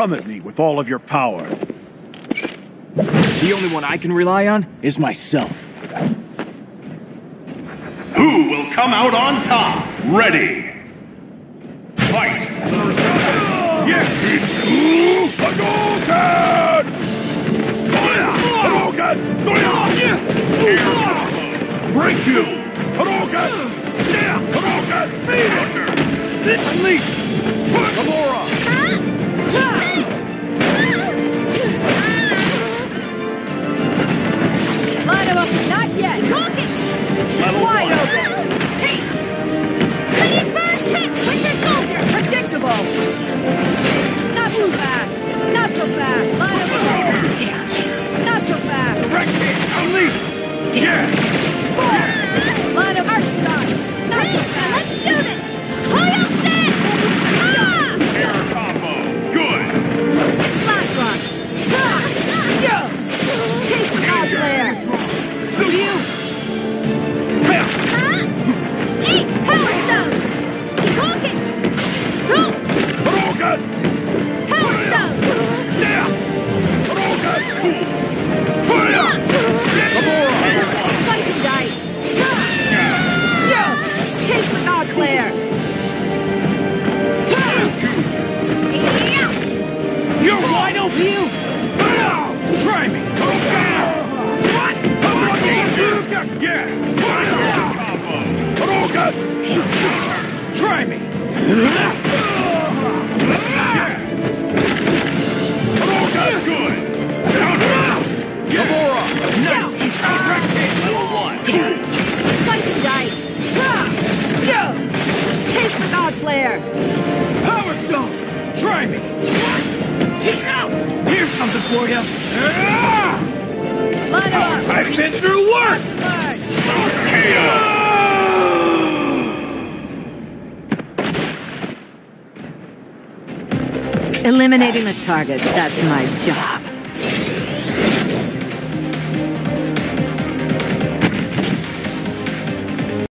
Come at me with all of your power. The only one I can rely on is myself. Who will come out on top? Ready. Fight! Yes! Hadouken! Hadouken! Break you! Hadouken! Hadouken! This unleash! Gamora! Line him up, not yet! Wide open! Hey! Swinging first hit with your soldier! Predictable! Not so fast! Not so fast! Line him up! Not so fast! Direct hit! Unleash! Yes! Line him up! Not so fast! Let's do this! Hoyote! Air combo! Good! Last one! Yo! Take the odds there! You! Hey! Power stone! Talk it! Go! Hadouken! Power stone! Yeah! Hadouken! Fighting dice! Yo! Take the odds there! You're wide open! You! Try me! What? Yes! Combo! Hadouken! Try me! Hadouken! Good! Gamora! Nice! Direct hit! Level 1! Fighting dice! Yo! Take the odds there! Power Stone! Try me! Here's something for you! Line him up! I've been through worse! KO! Eliminating the target, that's my job.